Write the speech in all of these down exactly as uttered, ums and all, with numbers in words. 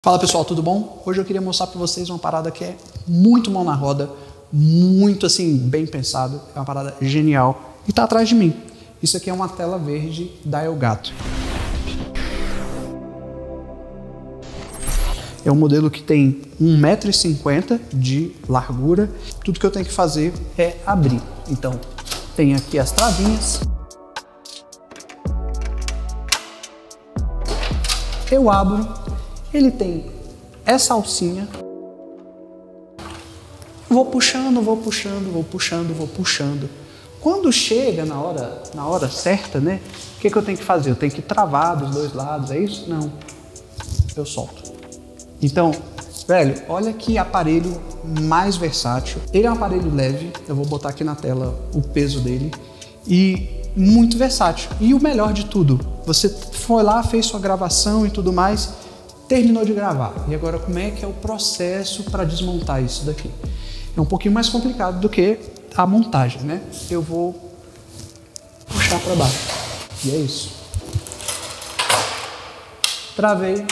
Fala pessoal, tudo bom? Hoje eu queria mostrar para vocês uma parada que é muito mão na roda, muito assim, bem pensado, é uma parada genial e tá atrás de mim. Isso aqui é uma tela verde da Elgato. É um modelo que tem um metro e cinquenta de largura. Tudo que eu tenho que fazer é abrir. Então, tem aqui as travinhas. Eu abro. Ele tem essa alcinha. Vou puxando, vou puxando, vou puxando, vou puxando. Quando chega na hora, na hora certa, né? O que, que eu tenho que fazer? Eu tenho que travar dos dois lados, é isso? Não. Eu solto. Então, velho, olha que aparelho mais versátil. Ele é um aparelho leve. Eu vou botar aqui na tela o peso dele. E muito versátil. E o melhor de tudo, você foi lá, fez sua gravação e tudo mais, terminou de gravar. E agora como é que é o processo para desmontar isso daqui? É um pouquinho mais complicado do que a montagem, né? Eu vou puxar para baixo. E é isso. Travei.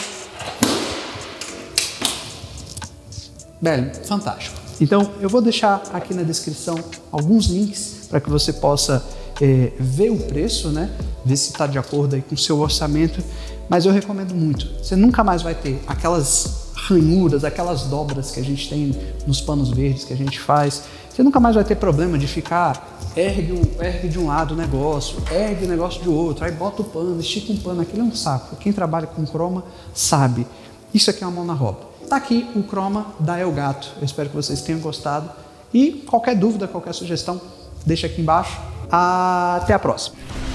Velho, fantástico. Então eu vou deixar aqui na descrição alguns links para que você possa é, ver o preço, né? Ver se está de acordo aí com o seu orçamento. Mas eu recomendo muito. Você nunca mais vai ter aquelas ranhuras, aquelas dobras que a gente tem nos panos verdes que a gente faz. Você nunca mais vai ter problema de ficar, ergue, um, ergue de um lado o negócio, ergue o negócio de outro, aí bota o pano, estica um pano. Aquilo é um saco. Quem trabalha com croma sabe. Isso aqui é uma mão na roda. Tá aqui o croma da Elgato. Eu espero que vocês tenham gostado. E qualquer dúvida, qualquer sugestão, deixa aqui embaixo. Até a próxima.